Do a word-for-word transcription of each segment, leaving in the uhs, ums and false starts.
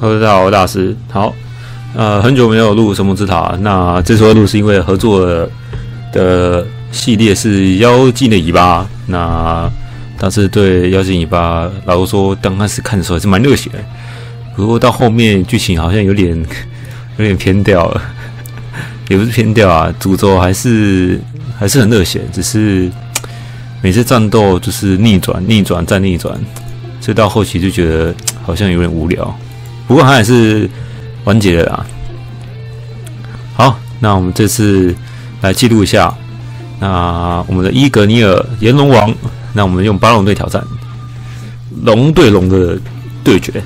Hello， 大家好，我是大师。好，呃，很久没有录神魔之塔，那这次会录是因为合作的的系列是妖精的尾巴。那但是对妖精尾巴，老实说，刚开始看的时候还是蛮热血的，不过到后面剧情好像有点有点偏掉了，也不是偏掉啊，主轴还是还是很热血，只是每次战斗就是逆转、逆转再逆转，所以到后期就觉得好像有点无聊。不过它也是完结了啦。好，那我们这次来记录一下，那我们的伊格尼尔炎龙王，那我们用八龙队挑战龙对龙的对决。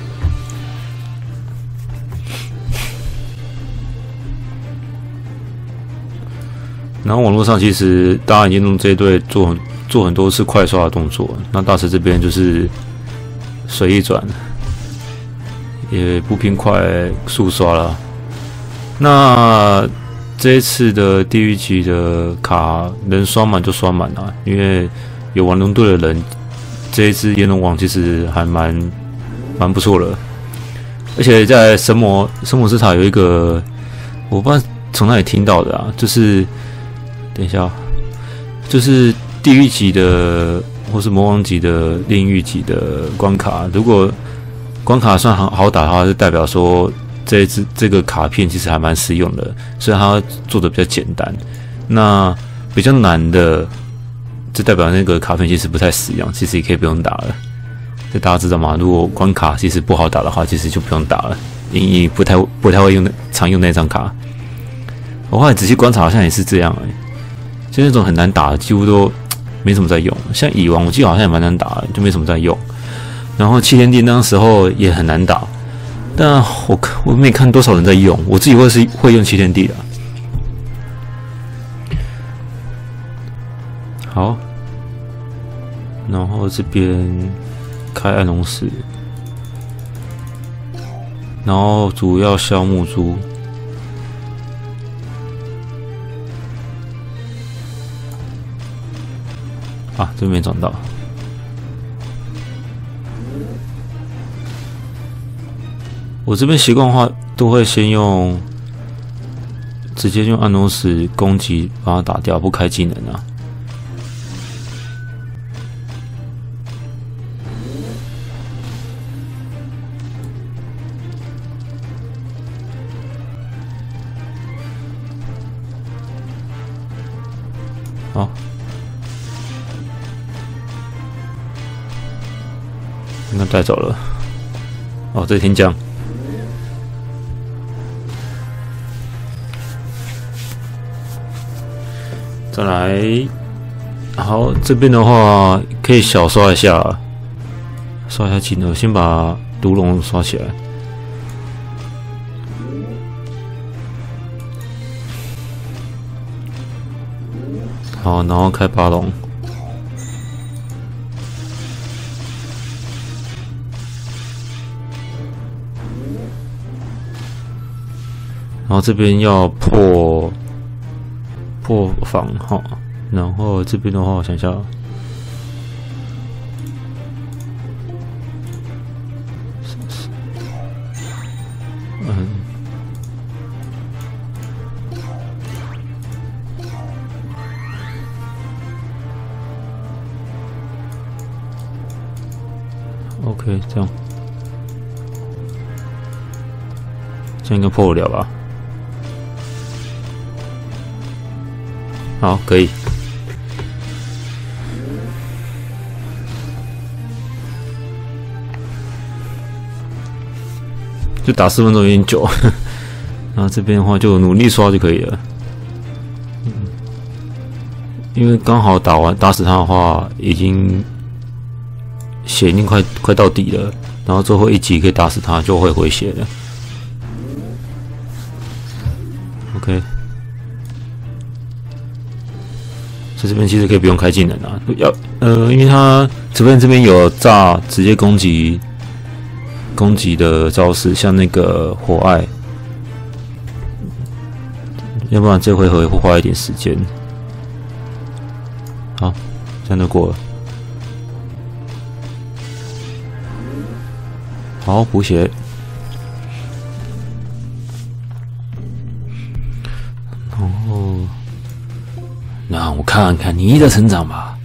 然后网络上其实大家已经用这一队做做很多次快刷的动作，那大师这边就是随意转。也不拼快速刷了。那这一次的地狱级的卡能刷满就刷满了，因为有玩龙队的人，这一只炎龙王其实还蛮蛮不错的。而且在神魔神魔之塔有一个，我不知道从哪里听到的啊，就是等一下，就是地狱级的或是魔王级的炼狱级的关卡，如果关卡算很好打的话，就代表说这一支这个卡片其实还蛮实用的，所以它做的比较简单。那比较难的，就代表那个卡片其实不太实用，其实也可以不用打了。这大家知道吗？如果关卡其实不好打的话，其实就不用打了，因为不太不太会用常用那张卡。我后来仔细观察，好像也是这样哎、欸，就那种很难打的，几乎都没什么在用。像蚁王，我记得好像也蛮难打的，就没什么在用。然后七天地那时候也很难打，但我我没看多少人在用，我自己会是会用七天地的。好，然后这边开暗龙石，然后主要消木珠，啊，这边没撞到。我这边习惯的话，都会先用直接用暗龙石攻击把它打掉，不开技能啊。好，应该带走了。哦，这天将。再来，好，这边的话可以小刷一下，刷一下技能，先把毒龙刷起来。好，然后开八龙，然后这边要破。破防哈，然后这边的话，我想一下，嗯，OK， 这样，这样应该破得了吧？好，可以。就打四分钟有点久，然后这边的话就努力刷就可以了。嗯，因为刚好打完打死他的话，已经血已经快快到底了，然后最后一击可以打死他，就会回血了。OK。所以这边其实可以不用开技能啊，要呃，因为他这边这边有炸直接攻击攻击的招式，像那个火艾，要不然这回合会花一点时间。好，这样就过了。好，补血。 看看你的成长吧。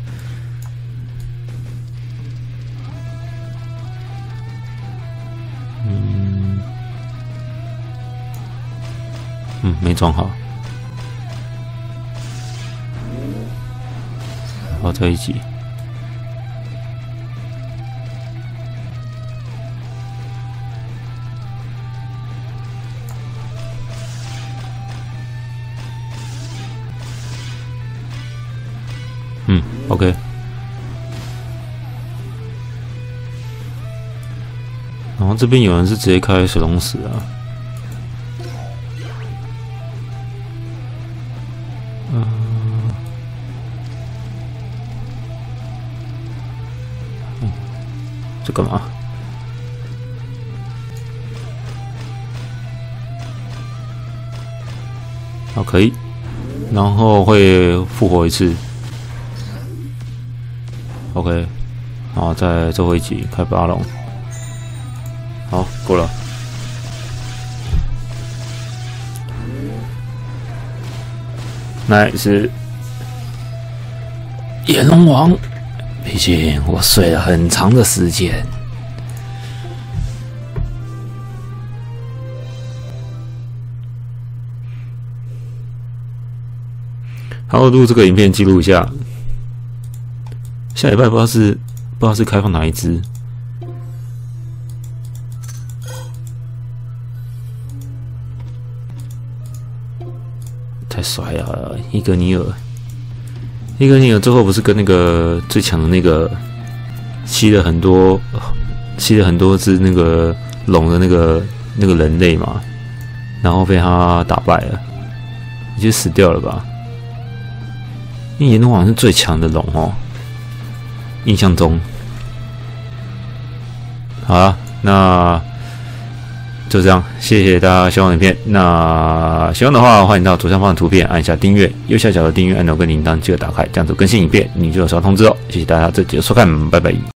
嗯，嗯，没装好。好，再一集。嗯 ，OK。然后这边有人是直接开水龙石啊。嗯。嗯，这干嘛？好，可以。然后会复活一次。OK， 然后在最后一集开巴龙，好，够了。Nice， 炎龙王，毕竟我睡了很长的时间。好，录这个影片记录一下。下礼拜不知道是不知道是开放哪一支，太帅了！伊格尼尔，伊格尼尔最后不是跟那个最强的那个吸了很多吸了很多只那个龙的那个那个人类嘛，然后被他打败了，已经死掉了吧？因为炎龙王是最强的龙哦。印象中，好了，那就这样，谢谢大家喜欢影片。那喜欢的话，欢迎到左上方的图片按下订阅，右下角的订阅按钮跟铃铛记得打开，这样子更新影片你就有收到通知哦。谢谢大家这集的收看，拜拜。